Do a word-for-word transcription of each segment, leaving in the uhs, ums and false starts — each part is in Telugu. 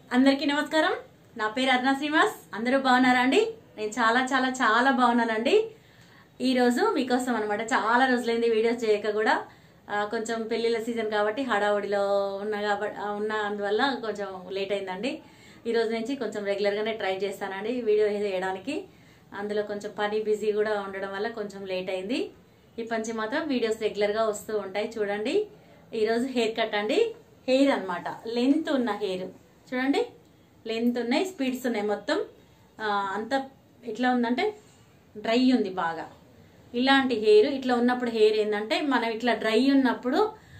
అందరికీ నమస్కారం. నా పేరు అరుణ శ్రీనివాస్. అందరూ బాగున్నారా అండి? నేను చాలా చాలా చాలా బాగున్నానండి. ఈ రోజు మీకోసం అనమాట. చాలా రోజులైంది వీడియోస్ చేయక కూడా. కొంచెం పెళ్లిళ్ళ సీజన్ కాబట్టి హడావుడిలో ఉన్న కాబట్టి ఉన్న అందువల్ల కొంచెం లేట్ అయిందండి. ఈ రోజు నుంచి కొంచెం రెగ్యులర్గానే ట్రై చేస్తానండి వీడియో చేయడానికి. అందులో కొంచెం పని బిజీ కూడా ఉండడం వల్ల కొంచెం లేట్ అయింది. ఇప్పటి నుంచి మాత్రం వీడియోస్ రెగ్యులర్గా వస్తూ ఉంటాయి. చూడండి, ఈరోజు హెయిర్ కట్ అండి. హెయిర్ అనమాట, లెంత్ ఉన్న హెయిర్ చూడండి. లెంత్ ఉన్నాయి, స్పీడ్స్ ఉన్నాయి. మొత్తం అంతా ఎట్లా ఉందంటే డ్రై ఉంది బాగా. ఇలాంటి హెయిర్ ఇట్లా ఉన్నప్పుడు హెయిర్ ఏంటంటే మనం ఇట్లా డ్రై ఉన్నప్పుడు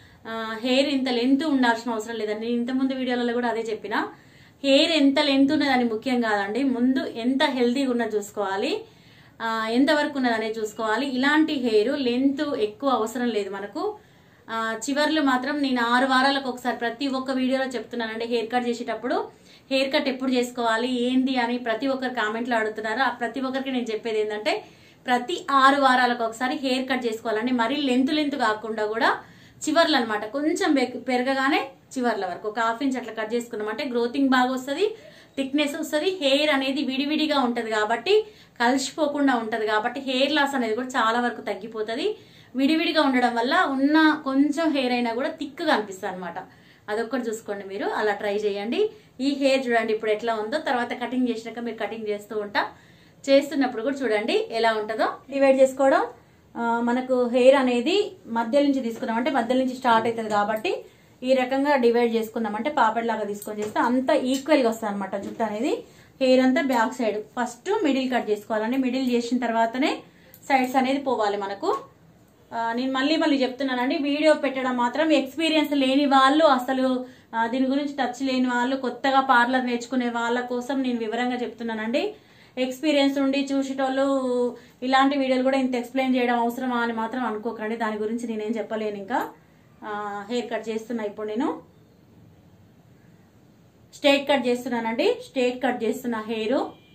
హెయిర్ ఇంత లెంత్ ఉండాల్సిన అవసరం లేదండి. నేను ఇంతకుముందు వీడియోలలో కూడా అదే చెప్పిన. హెయిర్ ఎంత లెంత్ ఉన్నదని ముఖ్యం కాదండి, ముందు ఎంత హెల్తీగా ఉన్నది చూసుకోవాలి, ఎంతవరకు ఉన్నదనేది చూసుకోవాలి. ఇలాంటి హెయిర్ లెంత్ ఎక్కువ అవసరం లేదు మనకు. చివర్లు మాత్రం నేను ఆరు వారాలకు ఒకసారి ప్రతి ఒక్క వీడియోలో చెప్తున్నానండి. హెయిర్ కట్ చేసేటప్పుడు హెయిర్ కట్ ఎప్పుడు చేసుకోవాలి ఏంటి అని ప్రతి ఒక్కరు కామెంట్లో అడుగుతున్నారు. ఆ ప్రతి ఒక్కరికి నేను చెప్పేది ఏంటంటే ప్రతి ఆరు వారాలకు ఒకసారి హెయిర్ కట్ చేసుకోవాలండి. మరీ లెంత్ లెంత్ కాకుండా కూడా చివర్లు అనమాట, కొంచెం పెరగగానే చివర్ల వరకు ఒక హాఫ్ ఇంచ్ అట్లా కట్ చేసుకున్నామంటే గ్రోతింగ్ బాగా వస్తుంది, థిక్నెస్ వస్తుంది. హెయిర్ అనేది విడివిడిగా ఉంటుంది కాబట్టి కలిసిపోకుండా ఉంటుంది కాబట్టి హెయిర్ లాస్ అనేది కూడా చాలా వరకు తగ్గిపోతుంది. విడివిడిగా ఉండడం వల్ల ఉన్న కొంచెం హెయిర్ అయినా కూడా థిక్గా అనిపిస్తుంది అనమాట. అదొక్కటి చూసుకోండి, మీరు అలా ట్రై చేయండి. ఈ హెయిర్ చూడండి ఇప్పుడు ఎట్లా ఉందో, తర్వాత కటింగ్ చేసినాక మీరు కటింగ్ చేస్తూ ఉంటా చేస్తున్నప్పుడు కూడా చూడండి ఎలా ఉంటుందో. డివైడ్ చేసుకోవడం, మనకు హెయిర్ అనేది మధ్య నుంచి తీసుకున్నామంటే మధ్య నుంచి స్టార్ట్ అవుతుంది కాబట్టి ఈ రకంగా డివైడ్ చేసుకున్నామంటే పాపడ్లాగా తీసుకొని చేస్తే అంత ఈక్వల్గా వస్తుంది అనమాట జుట్టు అనేది. హెయిర్ అంతా back side first middle cut చేసుకోవాలండి. మిడిల్ చేసిన తర్వాతనే సైడ్స్ అనేది పోవాలి మనకు. నేను మళ్ళీ మళ్ళీ చెప్తున్నానండి, వీడియో పెట్టడం మాత్రం ఎక్స్పీరియన్స్ లేని వాళ్ళు, అసలు దీని గురించి టచ్ లేని వాళ్ళు, కొత్తగా పార్లర్ నేర్చుకునే వాళ్ళ కోసం నేను వివరంగా చెప్తున్నానండి. ఎక్స్పీరియన్స్ ఉండి చూసేటోళ్ళు ఇలాంటి వీడియోలు కూడా ఇంత ఎక్స్ప్లెయిన్ చేయడం అవసరమా అని మాత్రం అనుకోకండి. దాని గురించి నేనేం చెప్పలేను. ఇంకా హెయిర్ కట్ చేస్తున్నా. ఇప్పుడు నేను స్ట్రైట్ కట్ చేస్తున్నానండి. స్ట్రైట్ కట్ చేస్తున్నా హెయిర్.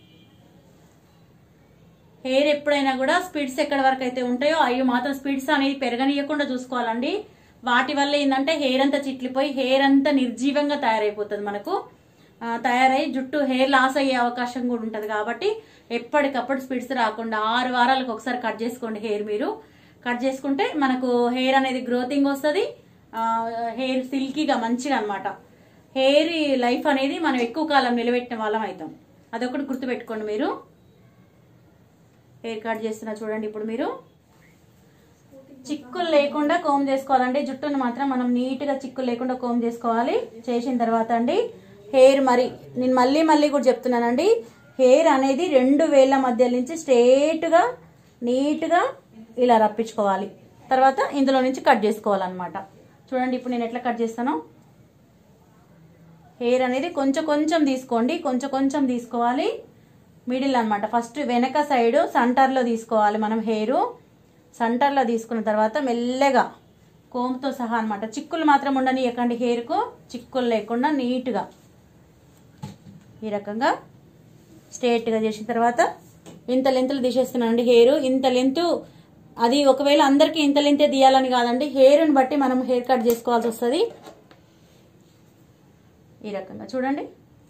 హెయిర్ ఎప్పుడైనా కూడా స్పీడ్స్ ఎక్కడి వరకు అయితే ఉంటాయో అవి మాత్రం స్పీడ్స్ అనేది పెరగనీయకుండా చూసుకోవాలండి. వాటి వల్ల ఏంటంటే హెయిర్ అంతా చిట్లిపోయి హెయిర్ అంతా నిర్జీవంగా తయారైపోతుంది మనకు. తయారై జుట్టు హెయిర్ లాస్ అయ్యే అవకాశం కూడా ఉంటుంది కాబట్టి ఎప్పటికప్పుడు స్పీడ్స్ రాకుండా ఆరు వారాలకు ఒకసారి కట్ చేసుకోండి హెయిర్. మీరు కట్ చేసుకుంటే మనకు హెయిర్ అనేది గ్రోతింగ్ వస్తుంది, హెయిర్ సిల్కీగా మంచిగా అనమాట. హెయిర్ లైఫ్ అనేది మనం ఎక్కువ కాలం నిలబెట్టిన వాళ్ళం అవుతాం. అదొకటి గుర్తుపెట్టుకోండి. మీరు హెయిర్ కట్ చేస్తున్నా చూడండి. ఇప్పుడు మీరు చిక్కులు లేకుండా కోమ్ చేసుకోవాలండి. జుట్టును మాత్రం మనం నీట్గా చిక్కులు లేకుండా కోమ్ చేసుకోవాలి. చేసిన తర్వాత అండి హెయిర్, మరి నేను మళ్ళీ మళ్ళీ కూడా చెప్తున్నానండి, హెయిర్ అనేది రెండు వేళ్ల మధ్య నుంచి స్ట్రేట్గా నీట్గా ఇలా రప్పించుకోవాలి. తర్వాత ఇందులో నుంచి కట్ చేసుకోవాలన్నమాట. చూడండి ఇప్పుడు నేను ఎట్లా కట్ చేస్తానో. హెయిర్ అనేది కొంచెం కొంచెం తీసుకోండి, కొంచెం కొంచెం తీసుకోవాలి. మిడిల్ అనమాట, ఫస్ట్ వెనక సైడ్ సెంటర్లో తీసుకోవాలి మనం హెయిర్. సెంటర్లో తీసుకున్న తర్వాత మెల్లగా కోమ్తో సహా అనమాట. చిక్కులు మాత్రం ఉండనియకండి హెయిర్కు, చిక్కులు లేకుండా నీట్గా ఈ రకంగా స్ట్రేట్గా చేసిన తర్వాత ఇంత లెంత్లు తీసేస్తున్నానండి హెయిర్. ఇంత లెంత్ అది ఒకవేళ అందరికీ ఇంత లెంతే తీయాలని కాదండి, హెయిర్ని బట్టి మనం హెయిర్ కట్ చేసుకోవాల్సి వస్తుంది. ఈ రకంగా చూడండి,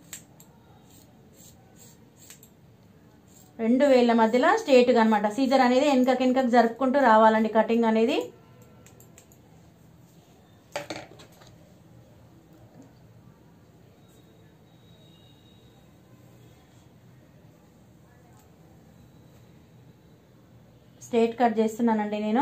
రెండు వేళ్ల మధ్యలో స్ట్రేట్గా అనమాట. సీజర్ అనేది వెనకకి వెనకకి జరుపుకుంటూ రావాలండి కటింగ్ అనేది. స్ట్రేట్ కట్ చేస్తున్నానండి నేను.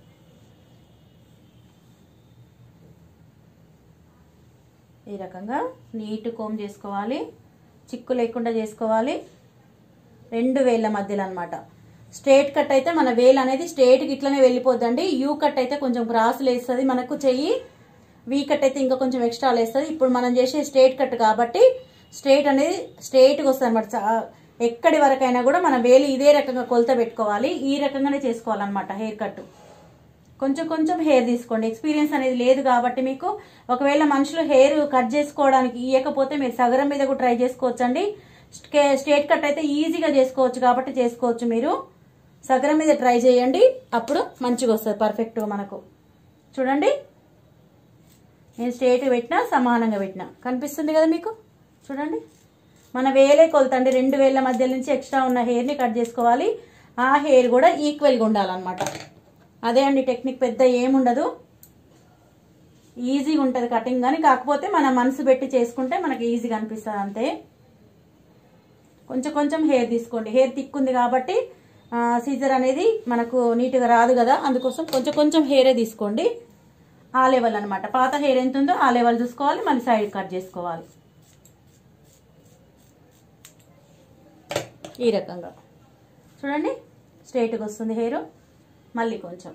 ఈ రకంగా నీట్ కోమ్ చేసుకోవాలి, చిక్కు లేకుండా చేసుకోవాలి. రెండు వేళ్ల మధ్యలో అనమాట. స్ట్రేట్ కట్ అయితే మన వేలు అనేది స్ట్రేట్కి ఇట్లనే వెళ్ళిపోద్దండి. యూ కట్ అయితే కొంచెం క్రాస్లు వేస్తుంది మనకు చెయ్యి. వీ కట్ అయితే ఇంకా కొంచెం ఎక్స్ట్రా వేస్తుంది. ఇప్పుడు మనం చేసే స్ట్రేట్ కట్ కాబట్టి స్ట్రేట్ అనేది స్ట్రేట్గా వస్తుంది అనమాట. ఎక్కడి వరకైనా కూడా మన వేలు ఇదే రకంగా కొలత పెట్టుకోవాలి. ఈ రకంగానే చేసుకోవాలన్నమాట హెయిర్ కట్. కొంచెం కొంచెం హెయిర్ తీసుకోండి. ఎక్స్పీరియన్స్ అనేది లేదు కాబట్టి మీకు, ఒకవేళ మనుషులు హెయిర్ కట్ చేసుకోవడానికి ఇవ్వకపోతే మీరు సగరం మీద కూడా ట్రై చేసుకోవచ్చు అండి. స్ట్రేట్ కట్ అయితే ఈజీగా చేసుకోవచ్చు కాబట్టి చేసుకోవచ్చు. మీరు సగరం మీద ట్రై చేయండి, అప్పుడు మంచిగా వస్తుంది పర్ఫెక్ట్గా మనకు. చూడండి నేను స్ట్రేట్ పెట్టినా సమానంగా పెట్టినా కనిపిస్తుంది కదా మీకు. చూడండి, మన వేలే కొలత అండి. రెండు వేల మధ్య నుంచి ఎక్స్ట్రా ఉన్న హెయిర్ని కట్ చేసుకోవాలి. ఆ హెయిర్ కూడా ఈక్వల్గా ఉండాలన్నమాట. అదే అండి టెక్నిక్, పెద్ద ఏముండదు, ఈజీగా ఉంటుంది కటింగ్. కానీ కాకపోతే మన మనసు పెట్టి చేసుకుంటే మనకి ఈజీగా అనిపిస్తుంది అంతే. కొంచెం కొంచెం హెయిర్ తీసుకోండి. హెయిర్ తిక్కుంది కాబట్టి సీజర్ అనేది మనకు నీట్గా రాదు కదా, అందుకోసం కొంచెం కొంచెం హెయిరే తీసుకోండి. ఆ లెవెల్ అనమాట. పాత హెయిర్ ఎంత ఉందో ఆ లెవెల్ చూసుకోవాలి, మళ్ళీ సైడ్ కట్ చేసుకోవాలి. ఈ రకంగా చూడండి, స్ట్రైట్గా వస్తుంది హెయిర్. మళ్ళీ కొంచెం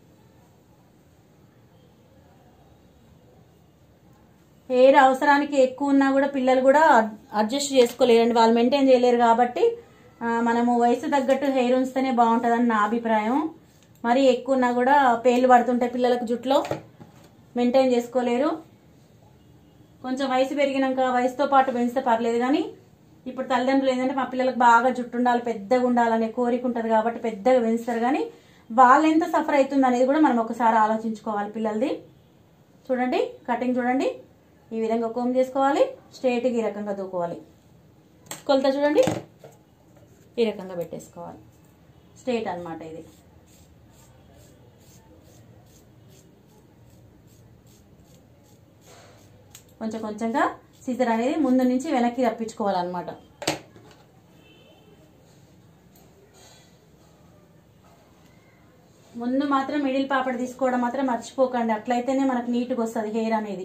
హెయిర్ అవసరానికి ఎక్కువ ఉన్నా కూడా పిల్లలు కూడా అడ్జస్ట్ చేసుకోలేరండి, వాళ్ళు మెయింటైన్ చేయలేరు. కాబట్టి మనము వయసు తగ్గట్టు హెయిర్ ఉంచితేనే బాగుంటుందని నా అభిప్రాయం. మరి ఎక్కువ ఉన్నా కూడా పేర్లు పడుతుంటాయి పిల్లలకు, జుట్లో మెయింటైన్ చేసుకోలేరు. కొంచెం వయసు పెరిగినాక వయసుతో పాటు పెంచితే పర్లేదు. కానీ ఇప్పుడు తల్లిదండ్రులు ఏంటంటే మా పిల్లలకు బాగా జుట్టు ఉండాలి, పెద్దగా ఉండాలనే కోరిక ఉంటుంది కాబట్టి పెద్దగా పెంచుతారు. కానీ వాళ్ళు ఎంత సఫర్ అవుతుంది అనేది కూడా మనం ఒకసారి ఆలోచించుకోవాలి పిల్లలది. చూడండి కటింగ్ చూడండి, ఈ విధంగా కోమ్ చేసుకోవాలి, స్ట్రైట్గా ఈ రకంగా దూకోవాలి. కొలత చూడండి, ఈ రకంగా పెట్టేసుకోవాలి. స్ట్రైట్ అన్నమాట ఇది. కొంచెం కొంచెంగా సీజర్ అనేది ముందు నుంచి వెనక్కి రప్పించుకోవాలన్నమాట. ముందు మాత్రం మిడిల్ పాపడ తీసుకోవడం మాత్రం మర్చిపోకండి, అట్లయితేనే మనకు నీట్గా వస్తుంది హెయిర్ అనేది.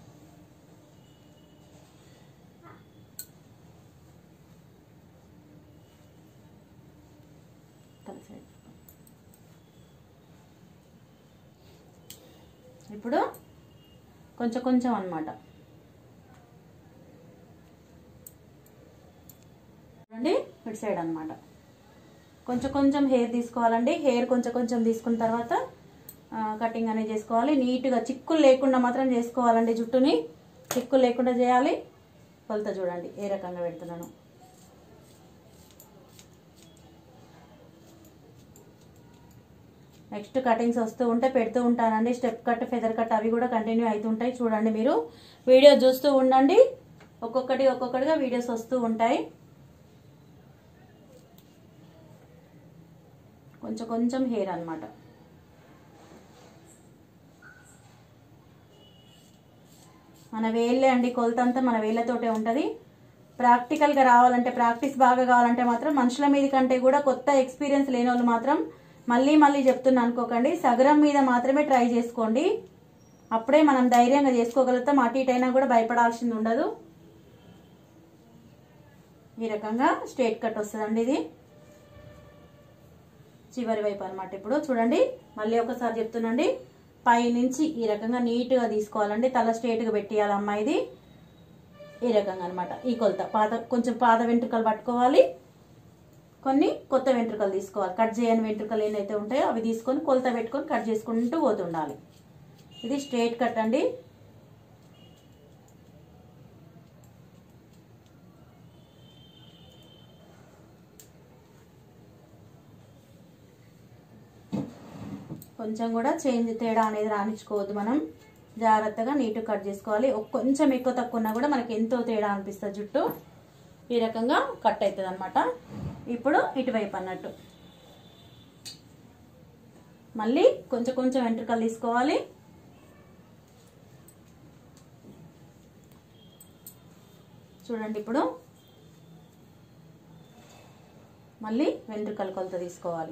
ఇప్పుడు కొంచెం కొంచెం అన్నమాట. చూడండి ఇటు సైడ్ అన్నమాట. కొంచెం కొంచెం హెయిర్ తీసుకోవాలండి. హెయిర్ కొంచెం కొంచెం తీసుకున్న తర్వాత కటింగ్ అనేది చేసుకోవాలి. నీట్గా చిక్కులు లేకుండా మాత్రం చేసుకోవాలండి. జుట్టుని చిక్కులు లేకుండా చేయాలి. కొలత చూడండి ఏ రకంగా పెడుతున్నాను. నెక్స్ట్ కటింగ్స్ వస్తూ ఉంటే పెడుతూ ఉంటానండి. స్టెప్ కట్, ఫెదర్ కట్ అవి కూడా కంటిన్యూ అవుతుంటాయి. చూడండి మీరు వీడియో చూస్తూ ఉండండి, ఒక్కొక్కటి ఒక్కొక్కటిగా వీడియోస్ వస్తూ ఉంటాయి. కొంచెం కొంచెం హెయిర్ అన్నమాట. మన వేళ్ళే అండి, కొలత అంతా మన వేళ్ళతోటే ఉంటుంది. ప్రాక్టికల్గా రావాలంటే, ప్రాక్టీస్ బాగా కావాలంటే మాత్రం మనుషుల మీద కంటే కూడా కొత్త ఎక్స్పీరియన్స్ లేని వాళ్ళు మాత్రం మళ్ళీ మళ్ళీ చెప్తున్నా అనుకోకండి, సగరం మీద మాత్రమే ట్రై చేసుకోండి. అప్పుడే మనం ధైర్యంగా చేసుకోగలుగుతాం. అటు ఇటు అయినా కూడా భయపడాల్సింది ఉండదు. ఈ రకంగా స్ట్రైట్ కట్ వస్తుందండి ఇది చివరి వైపు అన్నమాట. ఇప్పుడు చూడండి మళ్ళీ ఒకసారి చెప్తున్నాండి, పై నుంచి ఈ రకంగా నీట్గా తీసుకోవాలండి. తల స్ట్రైట్గా పెట్టేయాలి అమ్మాయిది. ఈ రకంగా అనమాట. ఈ కొలత పాత కొంచెం పాత వెంట్రుకలు పట్టుకోవాలి, కొన్ని కొత్త వెంట్రుకలు తీసుకోవాలి. కట్ చేయని వెంట్రుకలు ఏదైతే ఉంటాయో అవి తీసుకొని కొలత పెట్టుకొని కట్ చేసుకుంటూ పోతుండాలి. ఇది స్ట్రైట్ కట్ అండి. కొంచెం కూడా చేంజ్ తేడా అనేది రానిచ్చుకోవద్దు. మనం జాగ్రత్తగా నీట్గా కట్ చేసుకోవాలి. కొంచెం ఎక్కువ తక్కువ ఉన్నా కూడా మనకి ఎంతో తేడా అనిపిస్తుంది జుట్టు. ఈ రకంగా కట్ అవుతుంది అనమాట. ఇప్పుడు ఇటువైపు అన్నట్టు మళ్ళీ కొంచెం కొంచెం వెంట్రుకలు తీసుకోవాలి. చూడండి ఇప్పుడు మళ్ళీ వెంట్రుకలు కొలత తీసుకోవాలి.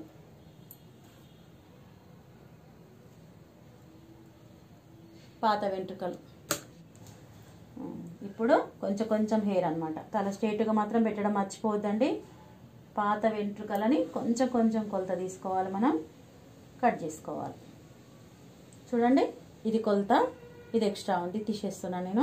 పాత వెంట్రుకలు. ఇప్పుడు కొంచెం కొంచెం హెయిర్ అన్నమాట. తల స్ట్రైట్గా మాత్రం పెట్టడం మర్చిపోవద్దండి. పాత వెంట్రుకలని కొంచెం కొంచెం కొలత తీసుకోవాలి, మనం కట్ చేసుకోవాలి. చూడండి ఇది కొలత, ఇది ఎక్స్ట్రా ఉంది, తీసేస్తున్నా నేను.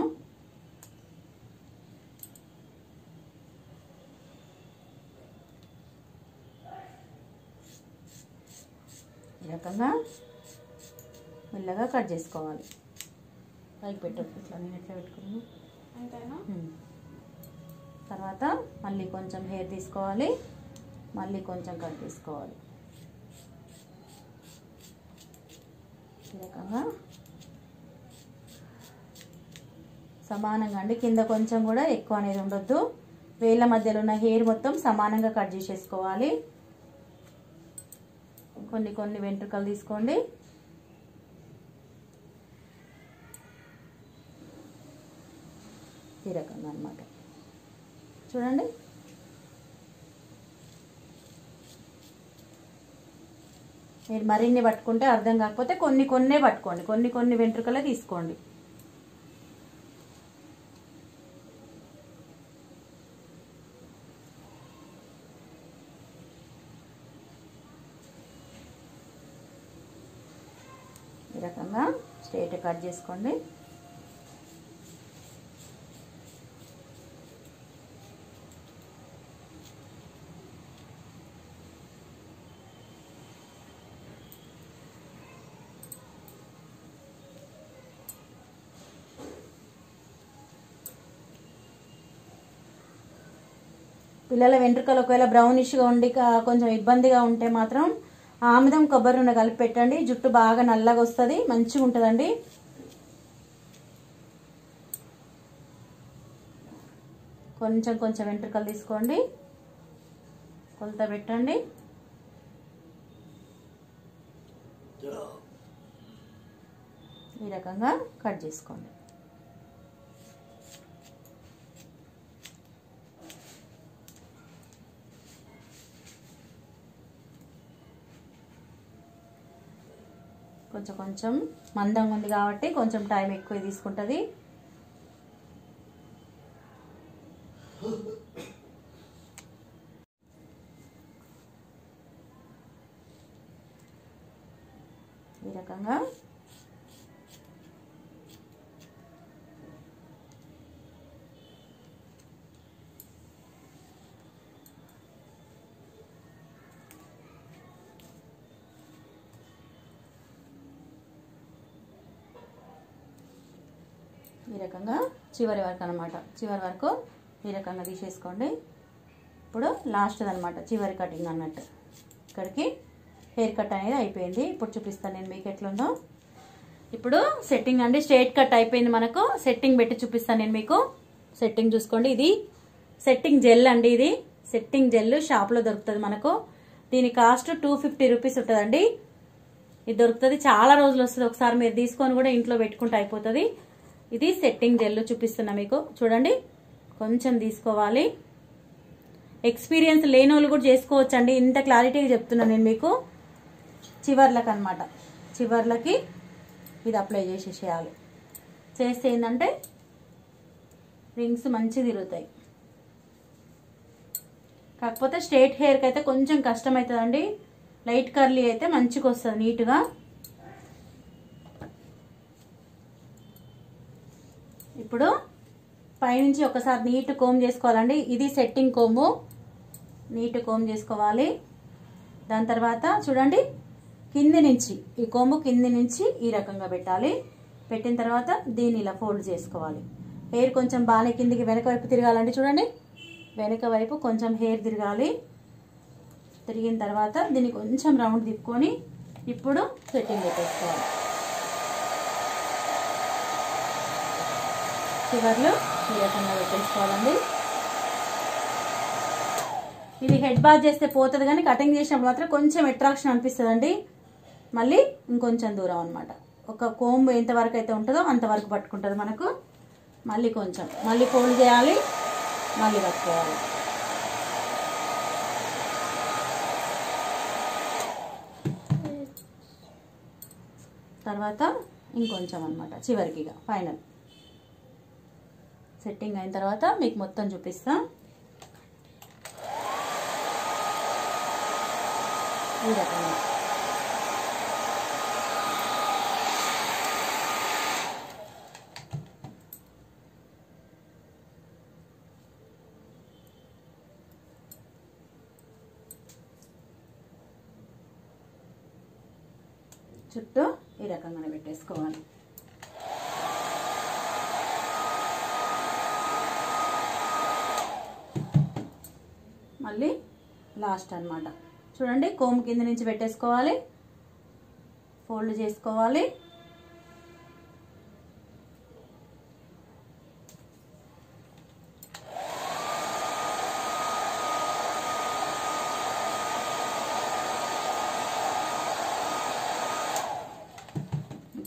ఈ రకంగా మెల్లగా కట్ చేసుకోవాలి. పైకి పెట్టొచ్చు, ఇట్లా నేను ఎట్లా పెట్టుకున్నాను అంతేనా. తర్వాత మళ్ళీ కొంచెం హెయిర్ తీసుకోవాలి, మళ్ళీ కొంచెం కట్ తీసుకోవాలి. ఈ రకంగా సమానంగా అండి, కింద కొంచెం కూడా ఎక్కువ అనేది ఉండొద్దు. వేళ్ళ మధ్యలో ఉన్న హెయిర్ మొత్తం సమానంగా కట్ చేసేసుకోవాలి. కొన్ని కొన్ని వెంట్రుకలు తీసుకోండి. ఈ రకంగా అన్నమాట. చూడండి, మీరు మరిన్ని పట్టుకుంటే అర్థం కాకపోతే కొన్ని కొన్నే పట్టుకోండి, కొన్ని కొన్ని వెంట్రుకలే తీసుకోండి. ఈ రకంగా స్ట్రైట్ కట్ చేసుకోండి. పిల్లల వెంట్రుకలు ఒకవేళ బ్రౌనిష్గా ఉండి కొంచెం ఇబ్బందిగా ఉంటే మాత్రం ఆముదం కొబ్బరి నూనె కలిపి పెట్టండి, జుట్టు బాగా నల్లగా వస్తుంది, మంచిగా ఉంటుందండి. కొంచెం కొంచెం వెంట్రుకలు తీసుకోండి, కొలత పెట్టండి. ఈ రకంగా కట్ చేసుకోండి. కొంచెం కొంచెం మందంగా ఉంది కాబట్టి కొంచెం టైం ఎక్కువ తీసుకుంటుంది. ఈ రకంగా ఈ రకంగా చివరి వరకు అన్నమాట. చివరి వరకు ఈ రకంగా తీసేసుకోండి. ఇప్పుడు లాస్ట్ అనమాట చివరి కటింగ్ అన్నట్టు. ఇక్కడికి హెయిర్ కట్ అనేది అయిపోయింది. ఇప్పుడు చూపిస్తాను నేను మీకు ఎట్లుందో. ఇప్పుడు సెట్టింగ్ అండి, స్ట్రైట్ కట్ అయిపోయింది మనకు. సెట్టింగ్ పెట్టి చూపిస్తాను నేను మీకు. సెట్టింగ్ చూసుకోండి, ఇది సెట్టింగ్ జెల్ అండి. ఇది సెట్టింగ్ జెల్ షాప్లో దొరుకుతుంది మనకు. దీని కాస్ట్ టూ ఫిఫ్టీ రూపీస్ ఉంటుందండి. ఇది దొరుకుతుంది, చాలా రోజులు వస్తుంది. ఒకసారి మీరు తీసుకొని కూడా ఇంట్లో పెట్టుకుంటే అయిపోతుంది. ఇది సెట్టింగ్ జెల్ చూపిస్తున్నా మీకు. చూడండి, కొంచెం తీసుకోవాలి. ఎక్స్పీరియన్స్ లేని వాళ్ళు కూడా చేసుకోవచ్చు అండి, ఇంత క్లారిటీగా చెప్తున్నాను నేను మీకు. చివర్లకు అనమాట, చివర్లకి ఇది అప్లై చేసేసేయాలి. చేస్తే ఏంటంటే రింగ్స్ మంచిగా తిరుగుతాయి. కాకపోతే స్ట్రైట్ హెయిర్కి అయితే కొంచెం కష్టం అవుతుందండి. లైట్ కర్లీ అయితే మంచిగా వస్తుంది నీట్గా. ఇప్పుడు పైనుంచి ఒకసారి నీట్ కోమ్ చేసుకోవాలండి. ఇది సెట్టింగ్ కోము, నీట్ కోమ్ చేసుకోవాలి. దాని తర్వాత చూడండి, కింది నుంచి ఈ కోము కింది నుంచి ఈ రకంగా పెట్టాలి. పెట్టిన తర్వాత దీన్ని ఇలా ఫోల్డ్ చేసుకోవాలి. హెయిర్ కొంచెం బాగానే కిందికి వెనక వైపు తిరగాలండి. చూడండి, వెనక వైపు కొంచెం హెయిర్ తిరగాలి. తిరిగిన తర్వాత దీన్ని కొంచెం రౌండ్ తిప్పుకొని ఇప్పుడు సెట్టింగ్ పెట్టేసుకోవాలి. చివర్లు ఈ రకంగా పెట్టేసుకోవాలండి. ఇది హెడ్ బాత్ చేస్తే పోతుంది, కానీ కటింగ్ చేసినప్పుడు మాత్రం కొంచెం అట్రాక్షన్ అనిపిస్తుందండి. మళ్ళీ ఇంకొంచెం దూరం అనమాట. ఒక కోంబు ఎంతవరకు అయితే ఉంటుందో అంతవరకు పట్టుకుంటుంది మనకు. మళ్ళీ కొంచెం మళ్ళీ ఫోల్డ్ చేయాలి, మళ్ళీ పట్టుకోవాలి. తర్వాత ఇంకొంచెం అనమాట చివరికి. ఇక ఫైనల్ సెట్టింగ్ అయిన తర్వాత మీకు మొత్తం చూపిస్తా. ఈ రకంగా చుట్టూ ఈ రకంగానే పెట్టేసుకోవాలి. మళ్ళీ లాస్ట్ అన్నమాట. చూడండి, కోమ్ కింద నుంచి పెట్టేసుకోవాలి, ఫోల్డ్ చేసుకోవాలి.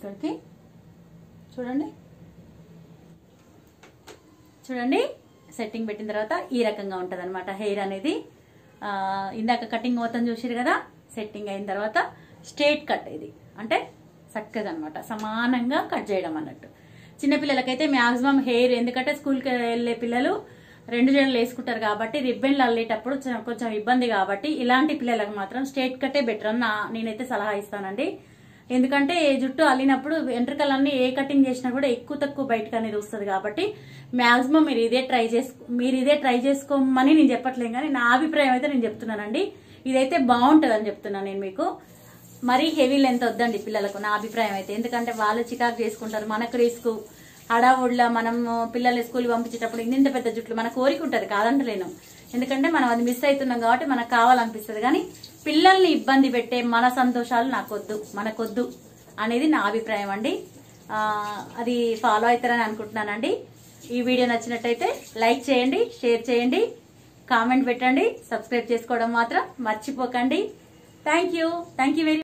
ఇక్కడికి చూడండి చూడండి సెట్టింగ్ పెట్టిన తర్వాత ఈ రకంగా ఉంటుంది అనమాట హెయిర్ అనేది. ఇందాక కటింగ్ మొత్తం చూసారు కదా, సెట్టింగ్ అయిన తర్వాత స్ట్రైట్ కట్ ఇది అంటే చక్కగా అనమాట సమానంగా కట్ చేయడం అన్నట్టు. చిన్నపిల్లలకైతే మ్యాక్సిమం హెయిర్, ఎందుకంటే స్కూల్కి వెళ్ళే పిల్లలు రెండు జడలు వేసుకుంటారు కాబట్టి రిబ్బన్లు అల్లేటప్పుడు కొంచెం ఇబ్బంది కాబట్టి ఇలాంటి పిల్లలకు మాత్రం స్ట్రైట్ కట్టే బెటర్ అని నేనైతే సలహా ఇస్తానండి. ఎందుకంటే జుట్టు అల్లినప్పుడు వెంట్రుకలన్నీ ఏ కటింగ్ చేసినా కూడా ఎక్కువ తక్కువ బయటకు అనేది వస్తుంది కాబట్టి మ్యాక్సిమం మీరు ఇదే ట్రై చేసుకో మీరు ఇదే ట్రై చేసుకోమని నేను చెప్పట్లేదు, కానీ నా అభిప్రాయం అయితే నేను చెప్తున్నానండి. ఇదైతే బాగుంటుంది అని చెప్తున్నాను నేను మీకు. మరీ హెవీ లెంత్ వద్దండి పిల్లలకు, నా అభిప్రాయం అయితే. ఎందుకంటే వాళ్ళు చికాకు చేసుకుంటారు, మనకు రిస్క్. హడావుడ్లా మనం పిల్లల్ని స్కూల్కి పంపించేటప్పుడు ఇంత పెద్ద జుట్లు మన కోరిక ఉంటుంది, కాదంటలేను. ఎందుకంటే మనం అది మిస్ అవుతున్నాం కాబట్టి మనకు కావాలనిపిస్తుంది. కానీ పిల్లల్ని ఇబ్బంది పెట్టే మన సంతోషాలు నాకొద్దు, మనకొద్దు అనేది నా అభిప్రాయం అండి. అది ఫాలో అవుతారని అనుకుంటున్నానండి. ఈ వీడియో నచ్చినట్టయితే లైక్ చేయండి, షేర్ చేయండి, కామెంట్ పెట్టండి, సబ్స్క్రైబ్ చేసుకోవడం మాత్రం మర్చిపోకండి. Thank you thank you very